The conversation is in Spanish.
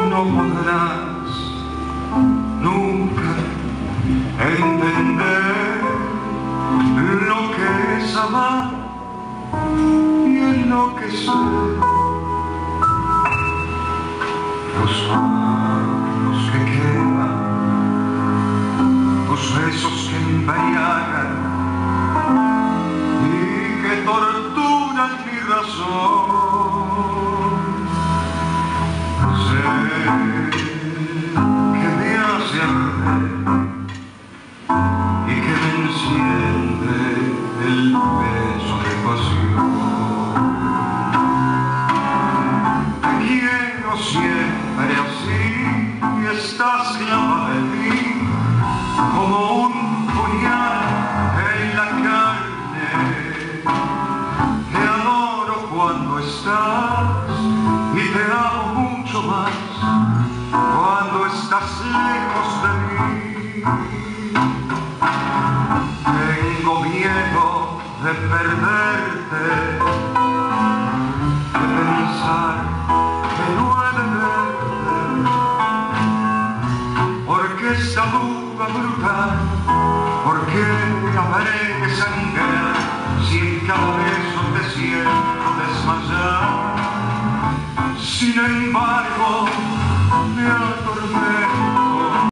no podrás nunca entender lo que es amar y enloquecer. Los manos que queman, tus besos que embriagan y que torturan mi razón. Sé que me hace arder y que me enciende el beso de pasión. Te quiero siempre así y estás clavada en mí como un puñal en la carne. Te adoro cuando estás y te amo mucho más cuando estás lejos de mí. Tengo miedo de perderte, de pensar que no he de verte, porque esta duda brutal, porque habré que sangrar si en cada beso te siento desmayar. Sin embargo, me atormenta